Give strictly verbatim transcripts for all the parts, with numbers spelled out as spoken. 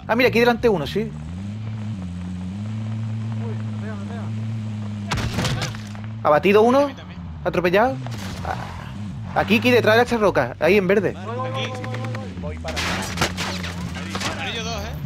Ah, mira, aquí delante uno, sí. Uy, me pega, me pega. Abatido A uno. mí también. Atropellado. Ah, Aquí, aquí detrás de esta roca. Ahí en verde. Voy, voy, voy, Aquí. voy, voy, voy, voy. Voy para atrás. Amarillo dos, ¿eh?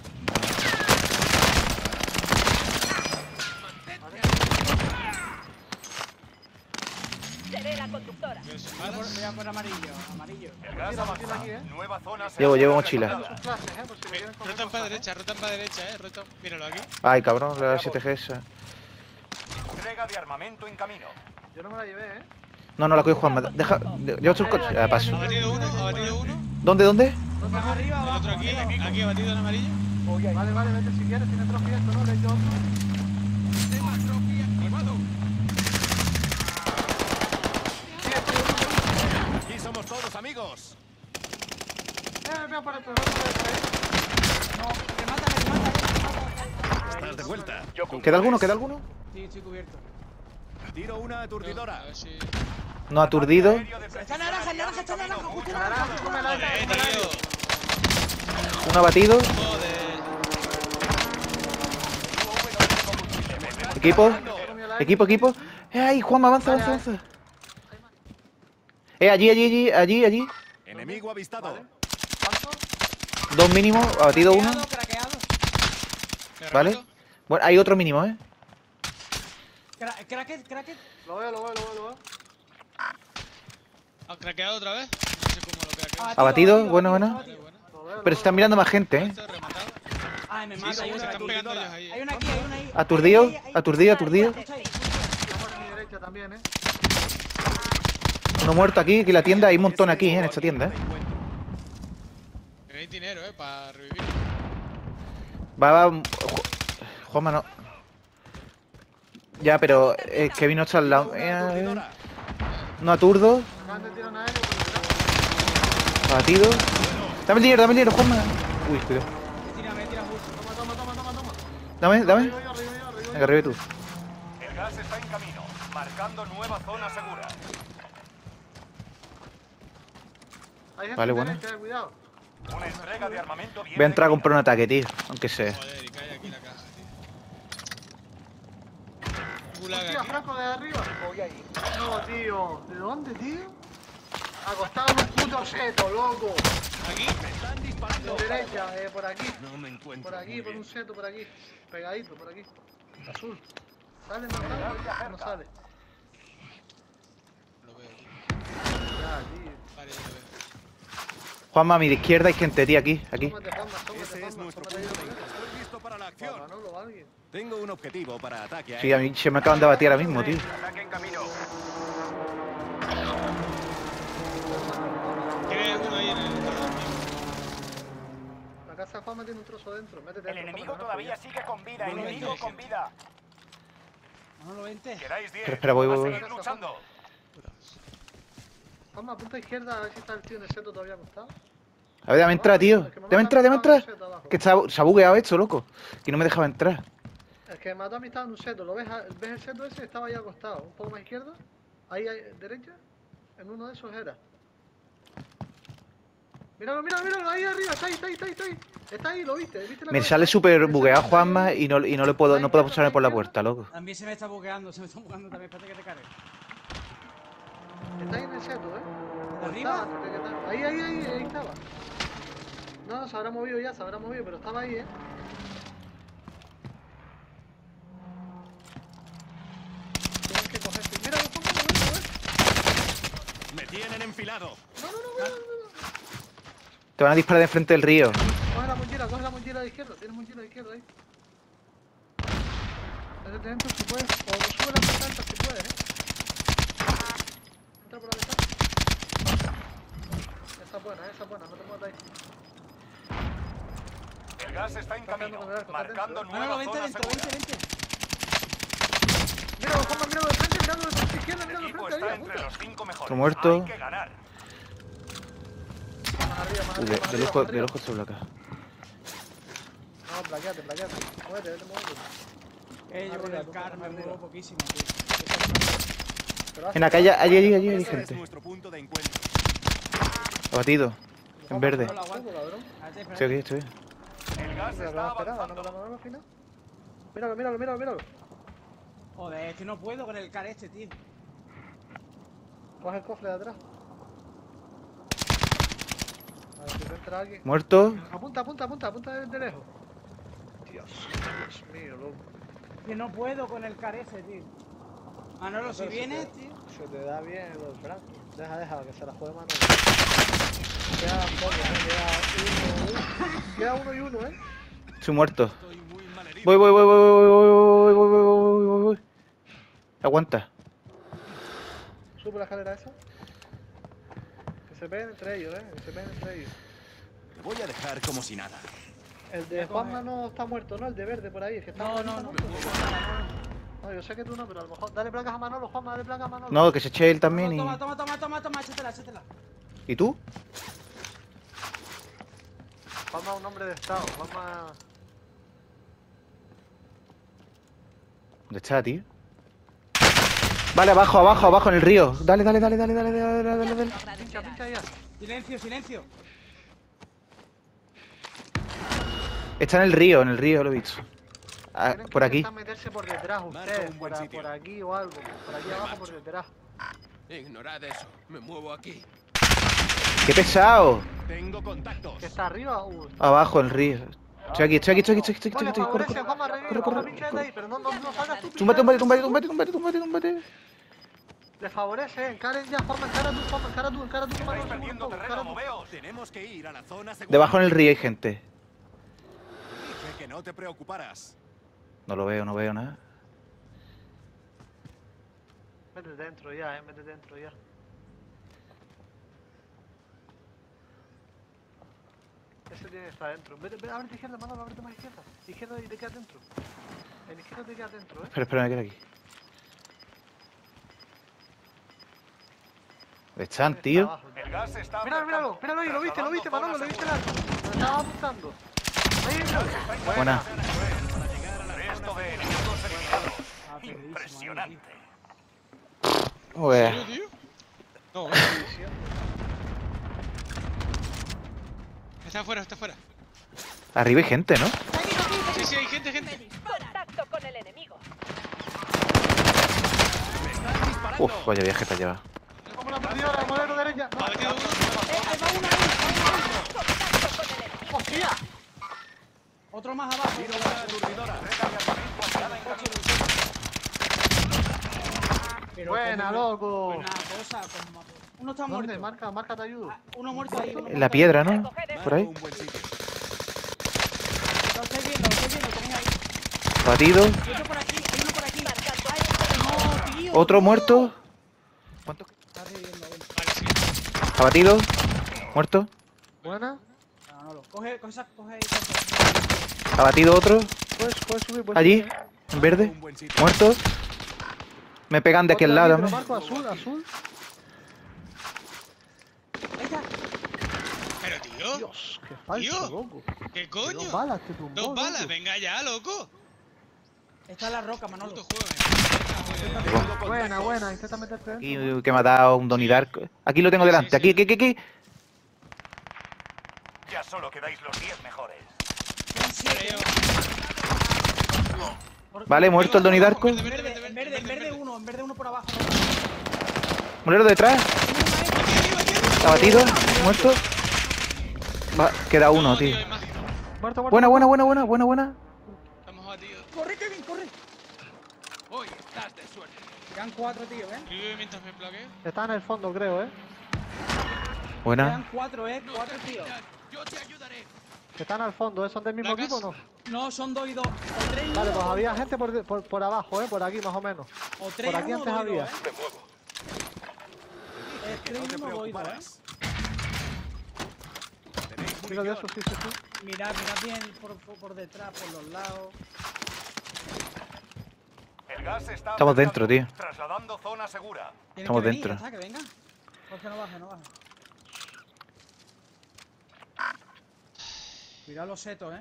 Seré la conductora. Veo sus Voy a por, balas. voy a por amarillo, amarillo. El gas Tira, avanza. tira aquí, eh. Nueva zona se Llevo, ha llevo reclamada. mochila. Sus clases, eh, por si me Eh, quieren coger Rotan para cosas, derecha, rotan para derecha, eh. Rotan. Míralo aquí. Ay, cabrón, la siete G esa. Entrega de armamento en camino. ¿eh? Yo no me la llevé, eh. No, no la cojo, Juanma. Deja. Lleva el coche. Ah, paso. Ha batido uno, ha batido uno. ¿Dónde, dónde? ¿Dónde Más vas? arriba, El abajo. otro aquí, arriba. aquí abatido en amarillo. Voy ahí. Vale, vale, vete si quieres, tiene trofeo esto, ¿no? Le he hecho otro. Aquí somos todos amigos. Eh, me pega por esto, me pega por esto, eh. No, me mata, me mata, eh, me mata. Estás de vuelta. ¿Queda alguno? ¿Queda alguno? Sí, estoy cubierto. Tiro una A aturdidora. ver si. No aturdido. Aéreo de Está naranja, el naranja, está naranja, justo naranja. Naranja, come el aire, Joder, come el aire. tío. Un abatido. Joder. Equipo. Come el aire. Equipo, equipo. Eh, ahí, Juanma, avanza, avanza, avanza. Eh, allí, allí, allí, allí, allí. Enemigo avistado. ¿Cuánto? Dos mínimos. Abatido uno. Craqueado, craqueado. ¿Me Vale. remato? Bueno, hay otro mínimo, ¿eh? Cra cracket, cracket. Lo veo, lo veo, lo veo, lo veo. ¿Ha craqueado otra vez? No sé cómo lo craqueado. Abatido, bueno, bueno. Vale, bueno. Lo veo, lo Pero se están mirando más gente, ¿eh? Esto rematado. Ay, me Sí, mata, sí, hay se una están aquí. pegando ellos ahí. Hay eh. una aquí, hay una ahí. Aturdido, Ahí, ahí, ahí. aturdido, aturdido. Escucha ahí. veo. A mi derecha también, eh. Uno muerto aquí, que la tienda, hay un montón aquí, ¿eh? En esta tienda, ¿eh? Tenéis dinero, eh, para revivir. Va, va. Ju- Juanma, no. Ya, pero es que vino hasta al lado. Eh, eh. No aturdo. Acaban de tirar un aéreo por detrás. Abatido. Dame el dinero, dame el dinero, Juanma. Uy, cuidado. Me tira, me tira justo. Toma, toma, toma, toma, toma. Dame, dame. Arriba yo, arriba yo, arriba yo. Venga, arriba tú. El gas está en camino, marcando nueva zona segura. Hay gente Vale, en bueno. derecha, eh, cuidado. Una entrega de armamento bien. Voy a entrar a de comprar un ataque, tío. Aunque sea. Joder, y cae aquí la caja, tío. Gulag Hostia, aquí. Franco, de arriba. Voy ahí. No, tío. ¿De dónde, tío? Acostado en un puto seto, loco. Aquí. Están disparando. De derecha, eh, por aquí. No me encuentro. Por aquí, muy por bien. un seto, por aquí. Pegadito, por aquí. Azul. ¿Sale? ¿No sale? No sale. Lo veo, tío. Ya, tío. Vale, ya lo veo. Juanma, a mi izquierda hay gente, tío, aquí, aquí. Tómate, Juanma, tómate, Ese es Juanma, nuestro tómate punto ahí, de tómate. encuentro. Estoy listo para la acción. Manolo o alguien. Tengo un objetivo para ataque Sí, a mí se me acaban de batir ahora mismo, tío. Ataque en camino. Tiene uno ahí en el. La casa de Juanma tiene un trozo dentro. Métete El dentro, enemigo Juanma, todavía no sigue con vida. No lo Enemigo veis. con vida. No lo vente. Quedáis diez. Espera, espera, voy, voy, A voy. seguir luchando. Juanma, apunta a izquierda a ver si está el tío en el seto todavía acostado. A ver, dame entrar, tío. Dame entrar, dame entrar. Que está, se ha bugueado esto, loco. Y no me dejaba entrar. El que mató a mí estaba en un seto. ¿Lo ves? ¿Ves el seto ese? Estaba ahí acostado. Un poco más izquierda. Ahí, ahí, derecha. En uno de esos era. Míralo, míralo, míralo. Ahí arriba. Está ahí, está ahí, está ahí. Está ahí, está ahí, ¿lo viste? ¿Viste la Me cabeza? sale súper Me bugueado, sale- Juanma, y no, y no le puedo, no puedo pasarme por la puerta, loco. También se me está bugueando, se me está bugueando también. Espérate que te cargue. Está ahí en el seto, ¿eh? ¿De arriba? Estaba, que está- Ahí, ahí, ahí, ahí estaba. No, no, se habrá movido ya, se habrá movido, pero estaba ahí, ¿eh? Tienes que cogerte. Mira, lo pongo, lo ves, lo ves. Me tienen enfilado. No, no, no, mira, mira, mira. Te van a disparar de frente del río. Coge la mochila, coge la mochila de izquierda. Tienes mochila de izquierda ahí. Métete dentro si puedes. O sube las ventanas si puedes, ¿eh? Entra por la ventana. Esa es buena, esa es buena, no te muevas de ahí. El gas está en camino, Con el arco, marcando está Manolo, nueva vente zona dentro, segura. vente, vente. Míralo, Juanma, míralo de frente, míralo de frente, izquierda, El míralo de equipo frente, está ahí, entre apunta. los cinco mejores. Otro muerto. Hay que ganar. Más arriba, más Uy, arriba, de, más de arriba, ojo, más de arriba. ojo sobre la caja. No, plaqueate, plaqueate. Muévete, vete, muévete. Eh, yo con Arriba, el tú, car me arriba. muevo poquísimo, tío. Pero En la calle, allí, allí, allí hay Ese es gente. nuestro punto de encuentro. Abatido. En verde. No lo aguanto. ladrón. Espérate, Estoy aquí, espérate. estoy. El gas Mira, está la esperaba, no avanzando. me la mandaron al final. Míralo, míralo, míralo, míralo. Joder, es que no puedo con el car este, tío. Coge el cofre de atrás. A ver si te entra alguien. Muerto. Apunta, apunta, apunta, apunta de, de lejos. Dios, Dios mío, loco. Que no puedo con el car ese, tío. Manolo, si Pero se vienes, te- tío. Se te da bien lo del Franco. Deja, deja, que se la juegue Manolo. Queda poco, eh. Queda uno, queda uno y uno, eh. Estoy muerto. Estoy muy malherido. Voy, voy, voy, voy, voy, voy, voy, voy, voy, voy, voy. Aguanta. Sube la escalera esa. Que se peguen entre ellos, eh. Que se peguen entre ellos. Me voy a dejar como si nada. El de Juanma no está muerto, ¿no? El de verde por ahí. El que está No, por ahí no, está no. muerto. No, yo sé que tú no, pero a lo mejor. Dale placas a Manolo, Juanma, dale placas a Manolo. No, que se eche él también y... Toma, toma, toma, toma, toma, échatela, échatela. ¿Y tú? Juanma es un hombre de estado. Juanma. ¿Dónde está, tío? Vale, abajo, abajo, abajo en el río. Dale, dale, dale, dale, dale, dale, dale, dale, dale. Pincha, pincha ya. Silencio, silencio. Está en el río, en el río, lo he visto. Ah, Tienen que por aquí. intentar meterse por detrás Marca ustedes, un buen por, a- sitio. por aquí o algo. Por aquí abajo, por detrás. Ignorad eso. Me muevo aquí. ¡Qué pesado! Tengo contactos. ¿Que está arriba? Uh, Abajo, en el río. Estoy aquí, estoy aquí, estoy aquí, estoy aquí, estoy aquí, Vale, estoy aquí. Corre, favorece, corre. Juanma, revive, corre, corre, Juanma, pincha desde ahí, pero no, no, no salgas tú. pincha Túmbate, túmbate, desde túmbate, tú. túmbate, túmbate, túmbate, túmbate. Le favorece, encaren ya, Juanma, encara tú, Juanma, encara tú, encara tú, Estáis Manolo, perdiendo seguro, terreno, encara tú. moveos. Tenemos que ir a la zona segura. Debajo en el río hay gente. Dije que no te preocuparas. No lo veo, no veo nada. Métete dentro ya, eh, métete dentro ya. Ese tiene que estar dentro. Vete, vete, ábrete izquierda, Manolo, ábrete más izquierda. Izquierda y te quedas dentro. En izquierda te quedas dentro, eh. Espera, espera, me quedo aquí. ¿Dónde están, Está tío? abajo, ya. El gas está Míralo, míralo, acercando. míralo ahí, lo viste, lo viste, Manolo, lo viste el arco. Lo estaba apuntando. Ahí, míralo. Buena. Resto de enemigos eliminados. Ah, perdidísimo, Impresionante. ¿En Joder. serio, tío? No, está afuera, está afuera. Arriba hay gente, ¿no? Sí, sí, hay gente, gente. Contacto con el enemigo. Uf, vaya viaje te ha llevado. Como la perdidora, modelo derecha. Ha metido uno. Contacto con el enemigo. ¡Hostia! Otro más abajo. Pero Buena, como- loco. Buena cosa, como- Uno está ¿Dónde? muerto. Marca, marca, te ayudo. Ah, Uno muerto ahí. uno En la muerto piedra, ¿no? Recoger Por ahí. Un buen sitio. ahí. Lo estoy viendo, lo estoy viendo, tenéis ahí. Batido. Y otro por aquí, hay uno por aquí. No, tío. Otro muerto. ¿Cuántos? Está reviviendo ahí. Vale, sí. Abatido. Muerto. Buena. No, no, lo coge, coge esa, coge ahí. coge. Abatido otro. Puedes, puedes subir, puedes Allí. subir. En verde. Un buen sitio. Muerto. Me pegan de aquel Otro lado aquí, pero también. Marco, azul, azul. Ahí está. Pero, tío, Dios, qué falso, Tío. loco. ¿qué Dos coño? balas te tumbó, Dos balas, loco. venga ya, loco. Está en la roca, Manolo. Puto juego, me Buena, buena, intenta meterte dentro. Aquí que me ha dado un Donnie Dark. Aquí lo tengo delante. Aquí, aquí, aquí, aquí. Ya solo quedáis los diez mejores. Creo. Vale, muerto el Donnie Darko. Verde, En verde, verde, verde, en verde, en verde, verde verde. uno, en verde uno por abajo. Mulero detrás. Aquí arriba, aquí arriba. Abatido. Muerto. Va, queda uno, No, tío. hay más. Muerto, muerto. Buena, buena, buena, buena, buena, buena. Estamos abatidos. Corre, Kevin, corre. Hoy estás de suerte. Quedan cuatro, tío, eh. Escribe mientras me bloqueo. Está en el fondo, creo, eh. Buena. Quedan cuatro, eh. Cuatro, tío. Yo te ayudaré. Están al fondo, ¿eh? ¿Son del mismo ¿Placas? equipo o no? No, son dos y dos. O tres y Vale, uno, pues o había dos. gente por, por, por abajo, ¿eh? Por aquí, más o menos. O tres por y aquí uno, antes dos y había. dos, eh. Me muevo. Es Que tres no y te uno, dos y dos, eh. preocuparas. Tenéis Tiro de eso, munición. sí, sí, sí. Mirad, mirad bien por, por, por detrás, por los lados. El gas está Estamos dentro, acercando. tío. Trasladando zona segura. Tienen Estamos que venir, dentro. ya está, que venga. Jorge, no baje, no baje. Mirad los setos, eh.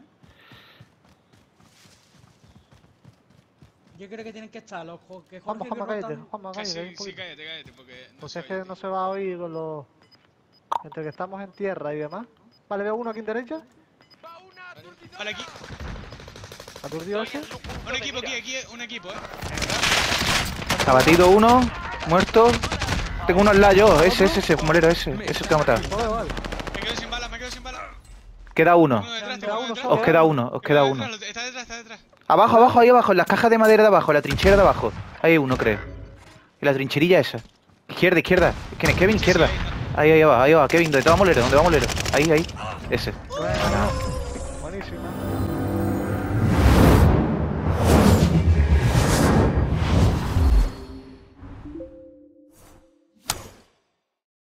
Yo creo que tienen que estar los jo- que Juanma, Jorge Juanma, que cállate, rotan- Juanma, Que cállate. sí, un sí, poquito. cállate, cállate, porque no Pues se es que oye, no tío. se va a oír con los... Entre que estamos en tierra y demás. Vale, veo uno aquí en derecha. ¡Va una Vale, aquí. ¿Aturdido ese? Un equipo aquí, aquí, un equipo, eh. Abatido uno, muerto. Tengo uno al lado yo, ese, ese, ese, molero, ese. Ese te va a matar. Vale, vale. Me quedo sin balas, me quedo sin balas. Queda uno. Uno detrás, Queda tengo uno uno solo. Os detrás. queda uno, os queda Tengo uno. detrás, Está detrás, está detrás. Abajo, abajo, ahí abajo, en las cajas de madera de abajo, en la trinchera de abajo. Ahí hay uno, creo. En la trincherilla esa. Izquierda, izquierda. ¿Quién es Kevin? Izquierda. Ahí, ahí va, ahí va. Kevin, ¿dónde va Molero? ¿Dónde va Molero? Ahí, ahí. Ese. Bueno, buenísima.